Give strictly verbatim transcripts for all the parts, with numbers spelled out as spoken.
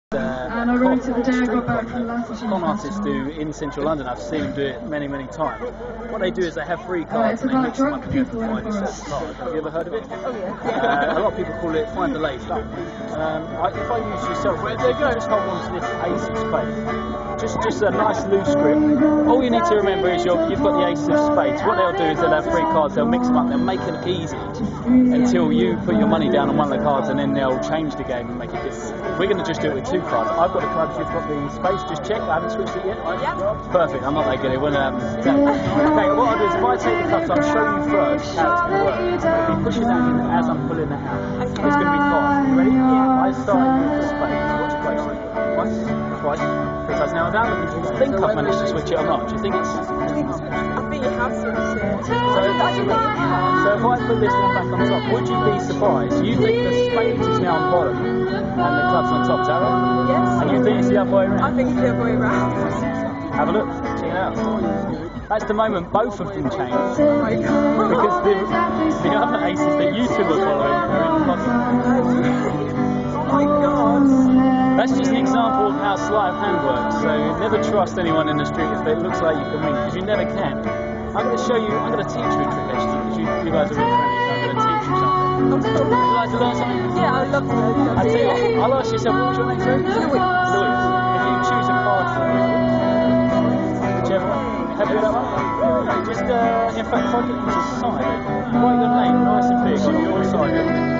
Uh, and I wrote it the day I got back from Lance. Con artists do in central London. I've seen them do it many, many times. What they do is they have free Uh, cards it's and they about mix them up drunk and you have to people in find a certain Forest. card. Have you ever heard of it? Oh yeah. Uh, a lot of people call it Find the Lace. Um, I, if I use yourself, where they go, just hold on to this ace of spades. Just, just a nice loose grip. All you need to remember is you're, you've got the ace of spades. What they'll do is they'll have three cards, they'll mix them up, they'll make it easy until you put your money down on one of the cards and then they'll change the game and make it difficult. We're going to just do it with two cards. I've got the cards, you've got the space, just check, I haven't switched it yet. Yeah. Perfect, I'm not that good, it won't happen. Okay, what I'll do is if I take the cards, I'll show you first how it's going to work. If you push it down in as I'm pulling it out, it's going to be fast. You ready? Yeah. I start with the spades, watch it closely. Once, twice, three times. Now I don't think I've managed to switch it or not. Do you think it's... I think you have switched it. So, so if I put this one back on top, would you be surprised? You think the spades is now on bottom and the club's on top, is that right? Yes. And you think it's the other way around? I think it's the other way around. Have a look, check it out. That's the moment both of them change. Oh my god. Because the, the other aces that you two are following are in the pocket. Oh my god. That's just an example of how sleight of hand works. So never trust anyone in the street if it looks like you can win, because you never can. I'm going to show you, I'm going to teach you a trick actually, because you, you guys are really friendly, so I'm going to teach you something. Would you like to learn something? Yeah, I'd love to know. I'll tell you what, I'll ask yourself, what's your name, sorry? Louis. Louis. If you choose a card for me, whichever one. Happy with that one? Just, uh, in fact, if I get you to the side, write your name nice and big on your side.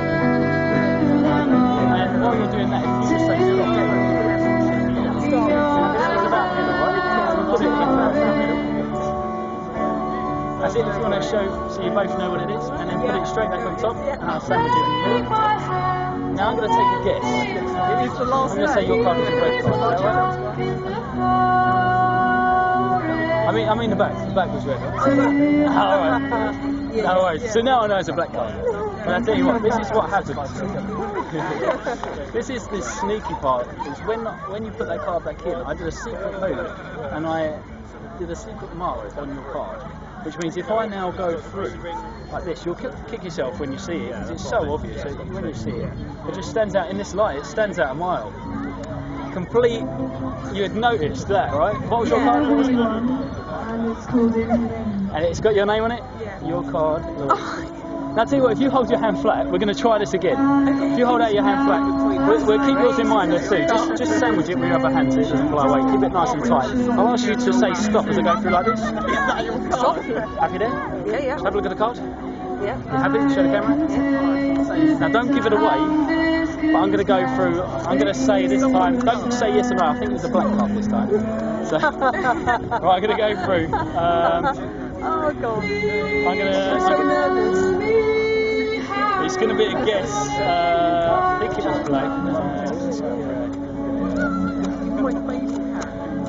And while you're doing that, if you just say stop. Stop. This is about middle, right? Put it in about the middle. That's it, if you want to show, so you both know what it is, and then put it straight back on top, and I'll sandwich it in the middle. Now I'm going to take a guess. It is the last I'm going to say your card is a red card, is that right? I mean, I mean the back. The back was red, right? Oh, alright. Yeah. No worries. So now I know it's a black card. And I tell you what, this is what happens. This is the sneaky part. Is when when you put that card back in, I did a secret move, and I did a secret mark on your card. Which means if I now go through like this, you'll kick, kick yourself when you see it, because it's so obvious. So when you see it, it just stands out in this light. It stands out a mile. Complete. You had noticed that, right? What was your card? What was it? And it's called In. And it's got your name on it? Yeah. Your card. Now, tell you what, if you hold your hand flat, we're going to try this again. If you hold out your hand flat, we'll, we'll keep yours in mind, let's see. Just, just sandwich it with your other hand so it doesn't fly away. Keep it nice and tight. I'll ask you to say stop as I go through like this. Stop. Happy there? Yeah, yeah. Have a look at the card. Yeah. You happy? Show the camera. Yeah. Now, don't give it away. But I'm going to go through, I'm going to say this time, don't say yes or no, I think there's a black card this time. So, right, I'm going to go through. Um, oh god. I'm going to... I'm so nervous. It's going to be a guess. Uh, I think it was black. Uh, let's go My face hand.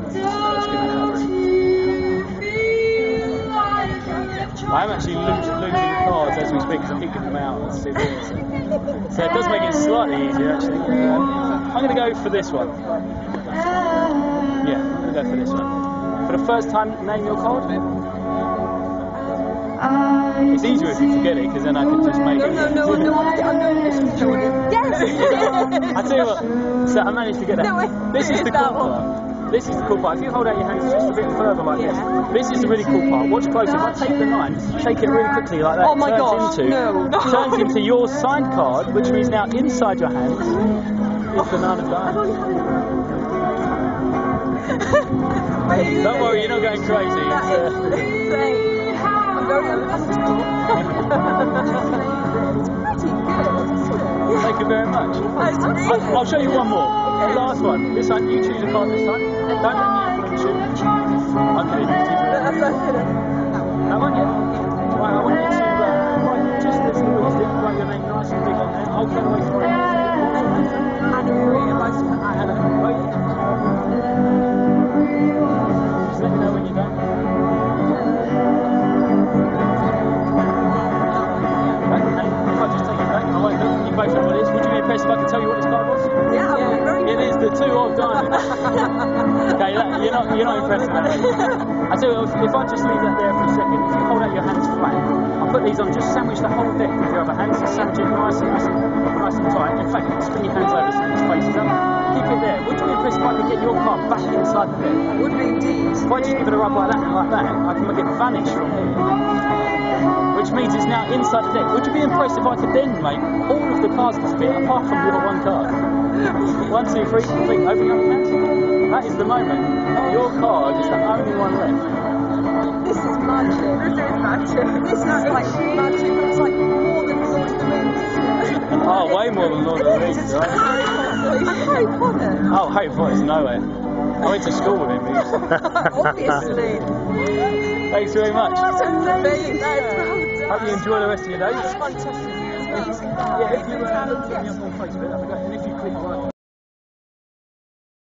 I'm actually losing, losing cards as we speak because I keep getting them out. Let's see this. So it does make it slightly easier actually. Um, I'm going to go for this one. Yeah, I'm going to go for this one. For the first time, name your card. It's easier if you forget it because then I can just make no, it. No, no, no, I'm going to Yes! I tell you what, so I managed to get that. No, this is the cool part. This is the cool part. If you hold out your hands just a bit further like yeah. this, this is the really cool part. Watch closely. If I take the nine, shake it really quickly like that. Oh my turns gosh, into, no. Turns into your signed card, which means now inside your hands is the nine of diamonds. Don't worry, you're not going crazy. That it's, uh, is insane. I'm very uncomfortable. It's pretty good. Thank you very much. I'll, I'll show you one more. Okay. Last one. This time, you choose a card this time. Don't let me influence you. Okay, That's that one, yeah? Right, I want you to uh, write just as Louise did, write your name nice and big on there. I'll get away from it. Anna Maria likes to put Anna, wait. Just let me know when you're done. Right, and if I just take it back, I won't look. You both know what it is. Would you be impressed if I could tell you what this card was? Yeah, yeah. It is the two of diamonds. Okay, that, you're not you're not impressed with that. I tell you, if, if I just leave that there for a second, if you hold out your hands flat, I'll put these on. Just sandwich the whole deck with your other hands. Sandwich it nice and nice and, nice and tight. In fact, spin your hands over so it's faces up. Keep it there. Would I could get your car back inside the deck. Would be indeed. If I just give it a rub like that and like that, I can make it vanish from here. Which means it's now inside the deck. Would you be impressed if I could then make all of the cars disappear apart from your one car? One, two, three, complete. Open your hands. That is the moment. Your car is the only one left. This is magic. This is magic. This is like magic. It's like more than Lord of the Rings. Oh, way more than Lord of the Rings, right? And Harry Potter. Oh, Harry Potter's nowhere. I went to school with him. Obviously. Thanks very much. That's amazing. Hope you enjoy the rest of your day. It's fantastic. Yeah, if you uh, look me up on Facebook, that'd be great. And if you click like